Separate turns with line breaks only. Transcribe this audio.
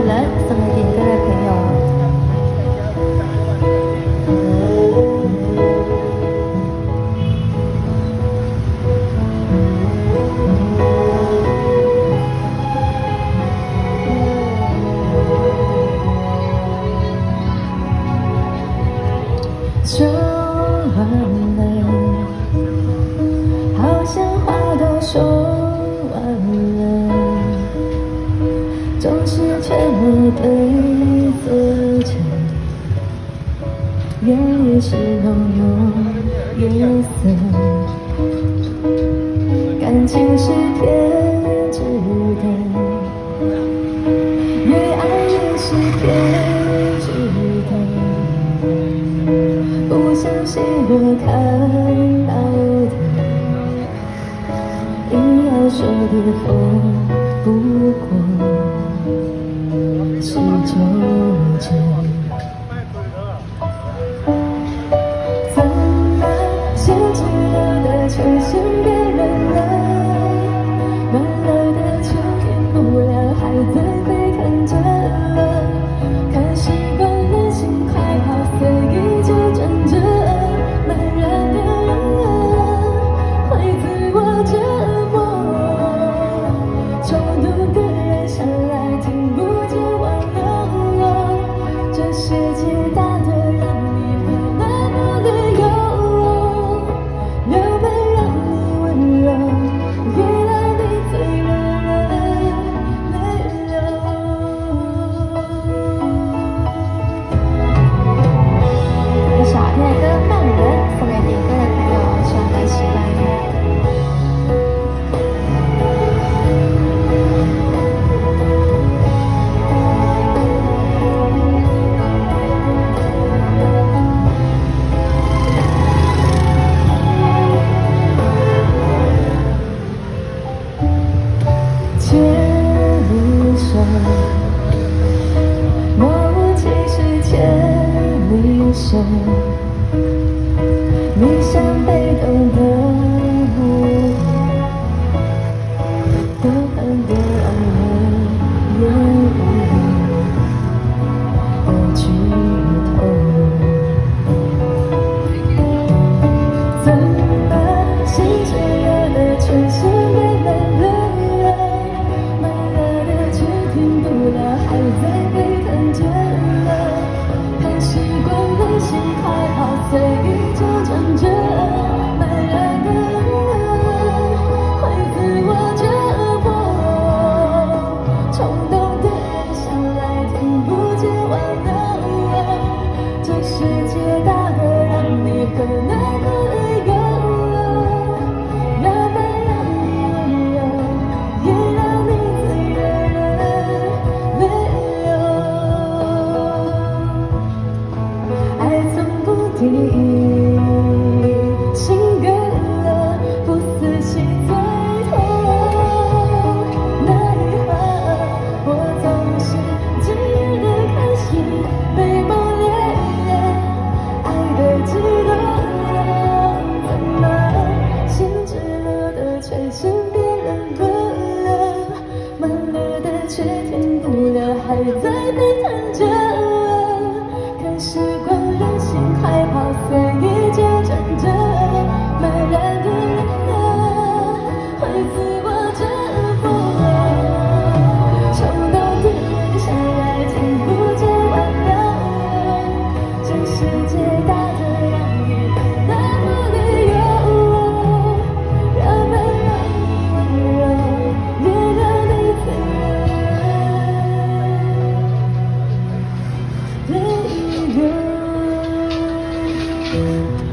人送给点歌的朋友。 说完了，好像话都说完了，总是却没对坐着，眼里是浓浓颜色，感情是偏执的，越爱越是偏执的。 不相信我看到的，硬要说的风不过是纠缠。怎么先知了的却先别人了，慢了的却骗不了，还在被看着了，看习惯了心快跑，随意就转着。 牵你手，若无其事牵你手，你像被动的我，多恨别忘了言语的剧透。怎么心却热的全是别人的？ 还在被看见了，看习惯了心快跑，随意就转着，慢了的会自我折磨，冲动的人想来听不见挽留，这世界大的让你很难过的有。 情远了，不死心最痛。那一刻，我总是炙热的开始被磨练，爱的激动，怎么先知了的却是别人的了，慢了的却停不了，还在被看着，看习惯了心快跑，随意就转着，慢然的人会自我折磨，冲动的人想来听不见挽留，这世界大的让你很难过的有，让爱让你温柔，也让你自由。